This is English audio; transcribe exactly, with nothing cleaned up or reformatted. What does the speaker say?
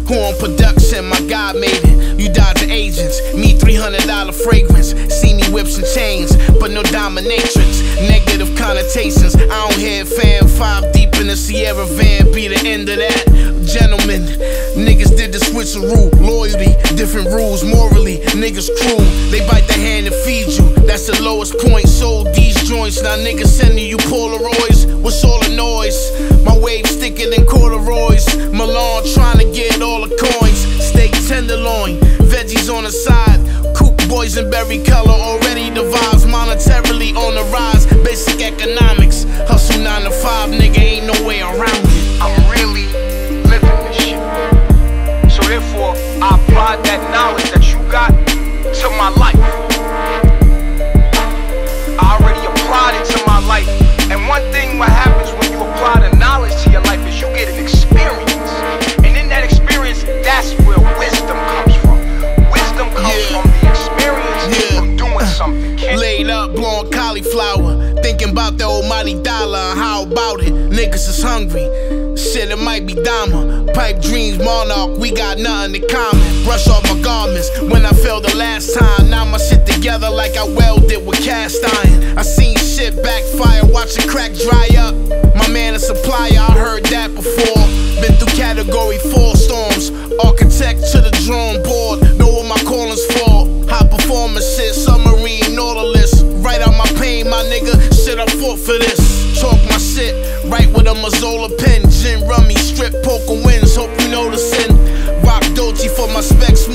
Who on production? My God made it. You dodging agents. Me three hundred dollar fragrance. See me whips and chains, but no dominatrix. Negative connotations. I don't hear fan. Five deep in the Sierra van. Be the end of that. Gentlemen, niggas did the switcheroo. Loyalty, different rules. Morally, niggas cruel. They bite the hand and feed you. That's the lowest point. Sold these joints. Now niggas sending you Polaroids. What's all the noise? My wave thicker than corduroys. Milan trying to get all the coins. Steak tenderloin, veggies on the side. Coop boysenberry color, already the vibes. Monetarily on the rise. Basic economics. Hustle nine to five, nigga, ain't no way around it. I'm really living this shit. So therefore, I apply that knowledge that you got to my life. I already applied it to my life. And one thing what happens when you apply the knowledge to your life is you get an experience. And in that experience, that's where wisdom comes from. Wisdom comes yeah. from the experience yeah. from doing something. Kid. Laid up, blowing cauliflower. Thinking about the almighty dollar. How about it? Niggas is hungry. Shit, it might be Dama. Pipe dreams, monarch, we got nothing in common. Brush off my garments when I fell the last time. Now my shit together like I welded with cast iron. I seen shit backfire, watch it crack dry up. My man a supplier, I heard that before. Been through category four storms. Architect to the drawing board. Know what my calling's for. High performance shit, submarine, Nautilus. Right out my pain, my nigga. Shit, I fought for this. Talk my shit, right with a Mazzola pen. Gin rummy, strip poker wins, hope you noticing. Rock Dolce for my specs.